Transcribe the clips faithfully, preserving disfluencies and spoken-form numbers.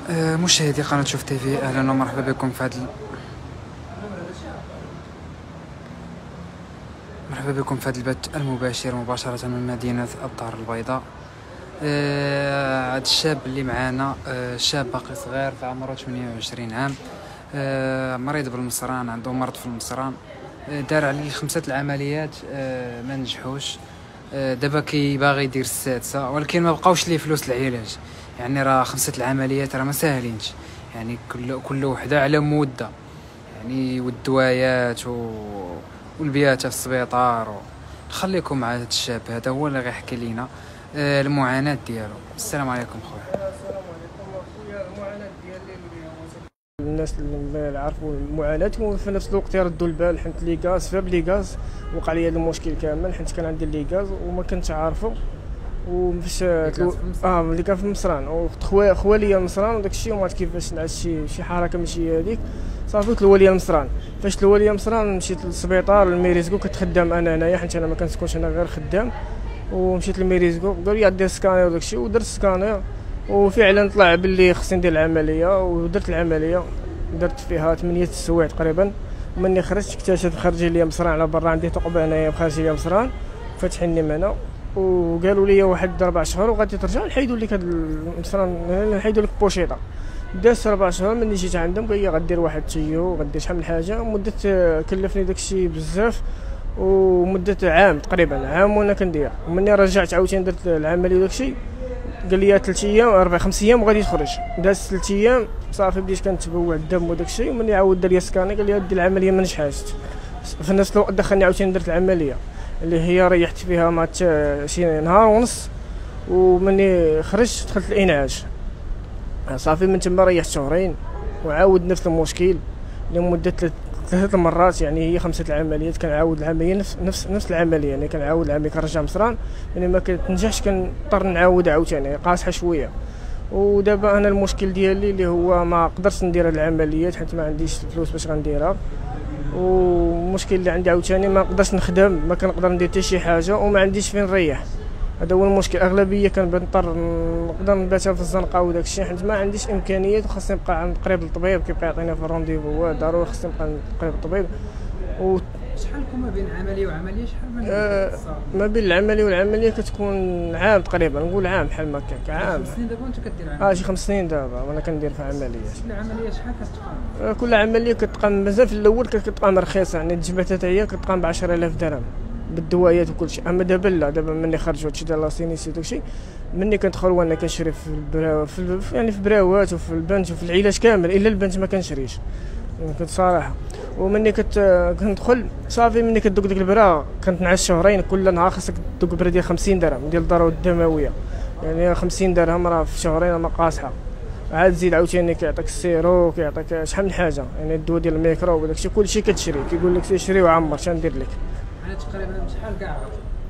آه، مشاهدي قناة شوف تيفي، أهلا ومرحبا بكم في هذا مرحبا بكم في هذا البث المباشر مباشرة من مدينة الدار البيضاء. آه، هذا الشاب اللي معانا آه، شاب باقي صغير في عمره ثمانية وعشرين عام، آه، مريض بالمصران، عنده مرض في المصران، آه، دار عليه خمسة العمليات، آه، ما نجحوش. آه، دابا كي باغي يدير السادسة، ولكن ما بقاوش ليه فلوس العلاج. يعني راه خمسة العمليات راه ما ساهلينش، يعني كل كل وحده على مده، يعني والدوايات و... والبيات في السبيطار و... نخليكم مع هذا الشاب، هذا هو اللي غيحكي لينا آه المعاناة ديالو. السلام عليكم خويا. السلام عليكم اخويا. المعاناه ديالي اللي الناس اللي عرفوا معاناتهم وفي نفس الوقت يردوا البال، حيت لي غاز فاب لي غاز وقع لي هذا المشكل كامل، حيت كان عندي لي غاز وما كنتش عارفه. وفاش تلو... اه ملي كان في مصران وخويا خواليا مصران وداك الشيء، وما عرفت كيفاش نعس شي شي حركه ماشي هذيك، صافي تلوى ليا مصران. فاش تلوى ليا مصران مشيت للسبيطار الميريزكو، كنت خدام انا هنايا حيت انا ما كنسكنش انا غير خدام. ومشيت للميريزكو قال لي دير سكانير وداك الشيء، ودرت سكانير وفعلا طلع باللي خصني ندير العمليه. ودرت العمليه، درت فيها ثمانية السوايع تقريبا. ومني خرجت اكتشفت خرج لي مصران على برا، عندي ثقب هنايا بخارج لي مصران فاتحني من هنا. وقالوا لي واحد اربع شهور وغادي ترجع نحيدوا لك هاد المصران، نحيدوا لك بوشيطه. دازت اربع شهور مني جيت عندهم قال لي غدير واحد تيو غدير شحال من حاجه. مده كلفني داكشي بزاف، ومده عام تقريبا عام وانا كندير. ومني رجعت عاوتاني درت العمليه وداكشي قال لي ثلاث ايام اربع خمس ايام وغادي تخرج. دازت ثلاث ايام صافي بديت كنتبوع الدم وداكشي. ومني عاود دار لي سكاني قال لي دير العمليه ما نجحاتش. في نفس الوقت دخلني عاوتاني درت العمليه اللي هي ريحت فيها مات شي نهار ونص. ومني خرجت دخلت الانعاش، صافي من تما ريحت شهرين وعاود نفس المشكل لمده ثلاث مرات. يعني هي خمسه العمليات كنعاود العمليه نفس نفس نفس العمليه، يعني كنعاود العمليه كنرجع مصران، يعني ما كتنجحش كنضطر نعاود عاوتاني قاصحه شويه. ودابا انا المشكل ديالي اللي هو ما قدرتش ندير هاد العمليات حيت ما عنديش الفلوس باش غنديرها. والمشكل اللي عندي عاوتاني ما نقدرش نخدم، ما كنقدر ندير حتى شي حاجه، وما عنديش فين نريح. هذا هو المشكل. اغلبيه كنضطر نقدر نبات في الزنقه وداك الشيء حيت ما عنديش امكانيات، وخاصني نبقى عند قريب للطبيب كيبقى يعطينا في الرونديفو، ضروري خاصني نبقى قريب للطبيب. و شحال لكم ما بين عمليه وعمليه؟ شحال من آه ما بين العمليه والعمليه كتكون عام تقريبا، نقول عام بحال هكاك عام. خمس سنين دابا وانت كدير عمليه؟ اه شي خمس سنين دابا وانا كندير في عمليات. كل عمليه شحال كتقام؟ آه كل عمليه كتقام مازال في الاول كتقام رخيصه، يعني الجبهه هي كتقام ب عشرة آلاف درهم بالدوايات وكل شيء. اما دابا لا، دابا مني خرجوا هادشي ديال لاسينيسي داكشي، مني كندخل وانا كنشري في البرا في يعني في براوات وفي البنت وفي العلاج كامل، الا البنت ما كنشريش كنت صراحه. ومني كت كندخل صافي مني كدوك ديك البرا كنتنعس شهرين، كل نهار خاصك دوك برا ديال خمسين درهم ديال الضرورات الدمويه، يعني خمسين درهم راه في شهرين ما قاصحه. عاد زيد عاوتاني كيعطيك السيرو، كيعطيك شحال من حاجه، يعني الدواء ديال الميكروب وداكشي كلشي كتشري، كيقول لك شري وعمر شنو ندير لك. يعني تقريبا شحال كاع؟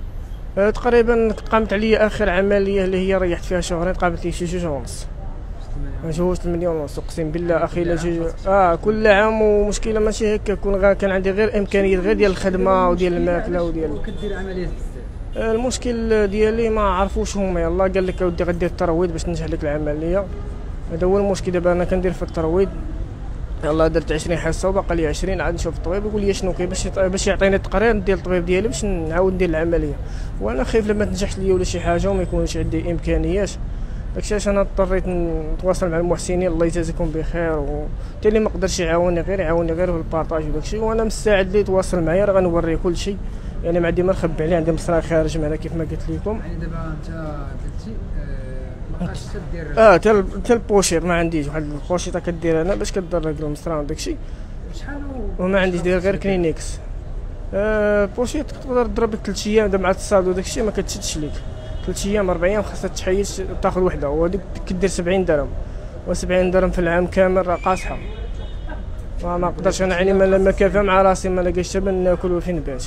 أه تقريبا قامت عليا اخر عمليه اللي هي ريحت فيها شهرين، قامت لي شي جوج ونص، جوج ثمانية ونص اقسم بالله اخي. لا جي اه كل عام. ومشكله ماشي هكا، كون غير كان عندي غير امكانيات غير ديال الخدمه وديال الماكله وديال كدير عمليات بزاف. آه المشكل ديالي ما عرفوش هما، يلاه قال لك اودي غدير الترويض باش تنجح لك العمليه. هذا هو المشكل. دابا انا كندير في الترويض، يلاه درت عشرين حصه وباقي لي عشرين، عاد نشوف الطبيب يقول لي شنو كاين باش باش يعطيني التقرير ديال الطبيب ديالي باش نعاود ندير العمليه. وانا خايف لما تنجحش ليا ولا شي حاجه وما يكونش عندي امكانيات، داكشي علاش انا اضطريت نتواصل مع المحسنين الله يجازيكم بخير. وحتى اللي ما قدرش يعاوني غير يعاوني غير في البارطاج وداكشي، وانا مستعد ليه يتواصل معايا راه غنوريه كل شيء، يعني ما عندي ما نخبي عليه، عندي مصرا خارج معنا كيف ما قلت لكم. يعني دابا انت قلتي ما بقاش تدير اه حتى حتى البوشيط ما عنديش، واحد البوشيطه كدير انا باش كدرك المصرا وداكشي، شحال؟ وما عنديش داير غير كلينيكس. آه بوشيط تقدر تضرب لك ثلاث ايام مع التصاد وداكشي ما كتشدش ليك، ثلاث ايام اربع ايام خاصها تحيد تاخذ وحده، وهذيك كدير سبعين درهم، وسبعين درهم في العام كامل راه قاصحه. ما نقدرش انا يعني ما كافه مع راسي، ما لاقيش حتى ناكل وفين نبات.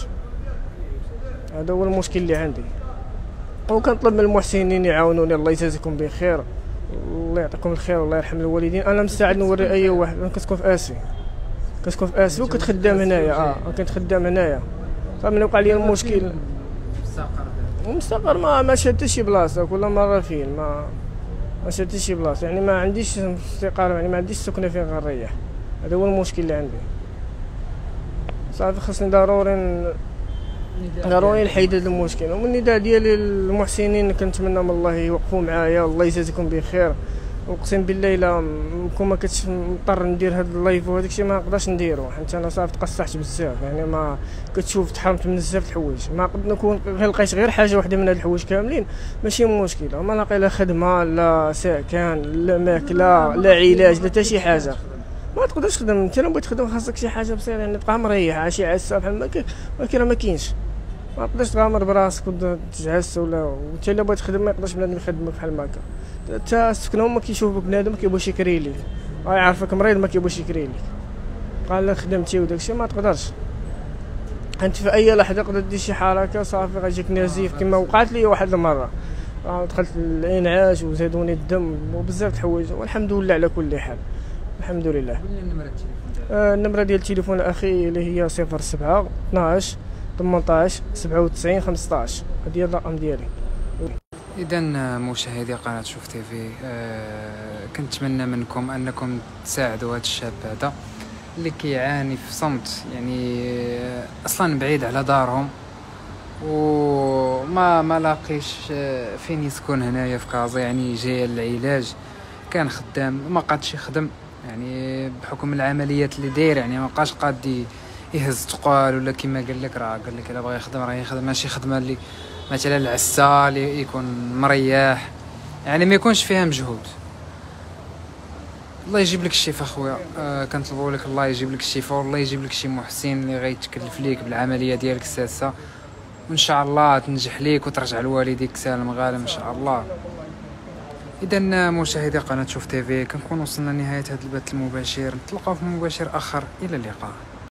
هذا هو المشكل اللي عندي. وكنطلب من المحسنين يعاونوني الله يجازيكم بخير، الله يعطيكم الخير والله يرحم الوالدين. انا مستعد نوري اي واحد. انا كنسكن في اسي، كنسكن في اسي وكنت خدام هنايا. اه كنت خدام هنايا، فمن وقع لي المشكل مستقر ومستقر ما ما شاد حتى شي بلاصه، كل مره فين ما ما شريت شي بلاصه، يعني ما عنديش استقرار، يعني ما عنديش سكنه فين غنريح. هذا هو المشكل اللي عندي. صافي خاصني ضروري ن... ضروري نحيد هذا المشكل. ومن النداء ديالي للمحسنين كنتمنى من الله يوقفوا معايا، الله يجازيكم بخير. اقسم بالله الا نكون ما كنتش مضطر ندير هذا اللايف وهذاك الشيء ما نقدرش نديرو، حيت انا صافي تقصحت بزاف. يعني ما كتشوف تحرمت من بزاف الحوايج، ما قد نكون غير لقيت غير حاجه واحده من هاد الحوايج كاملين ماشي مشكله، ما لاقي لا خدمه لا سكن لا ماكله لا علاج لا حتى شي حاجه. ما تقدرش تخدم، انت لو بغيت تخدم خاصك شي حاجه بسيطه، يعني تبقى مريح شي عسه بحال ما كاين، ولكن ما كاينش. ما تقدرش تغامر براسك وتجعس، ولا وانت الا بغيت تخدم ما يقدرش بنادم يخدمك بحال هكا. حتى السكنه هما كيشوفوك بنادم كيبغيش يكري ليك، راه يعرفك مريض ما كيبغيش يكري ليك. قال خدمتي وداكشي ما تقدرش، انت في اي لحظه تقدر دير شي حركه صافي غيجيك نزيف، كما وقعت لي واحد المره. آه دخلت الانعاش وزادوني الدم وبزاف د الحوايج، والحمد لله على كل حال. الحمد لله. آه النمره ديال التليفون الاخي اللي هي صفر سبعة اثناش ثمنطاش سبعة وتسعين خمسطاش، هادي هي الرقم ديالي. اذا مشاهدي قناه شوف تيفي، آه كنتمنى منكم انكم تساعدوا هذا الشاب هذا اللي كيعاني في صمت، يعني آه اصلا بعيد على دارهم وما ما لاقيش آه فين يسكن هنايا في كازا، يعني جاي للعلاج. كان خدام ما قادش يخدم، يعني بحكم العمليات اللي داير، يعني ما بقاش قاد يهز تقال، ولا كما قال لك راه قال لك الا بغى يخدم راه يخدم، ماشي خدمه اللي مثلا العسا اللي يكون مريح، يعني ما يكونش فيها مجهود. الله يجيب لك الشفاء خويا، آه كنطلبوا لك الله يجيب لك الشفاء، والله يجيب لك شي محسن اللي غيتكلف ليك بالعمليه ديالك السادسه، وان شاء الله تنجح ليك وترجع لوالديك سالم غانم ان شاء الله. اذا مشاهدي قناه شوف تيفي، كنكون وصلنا لنهايه هذا البث المباشر، نتلاقاو في مباشر اخر، الى اللقاء.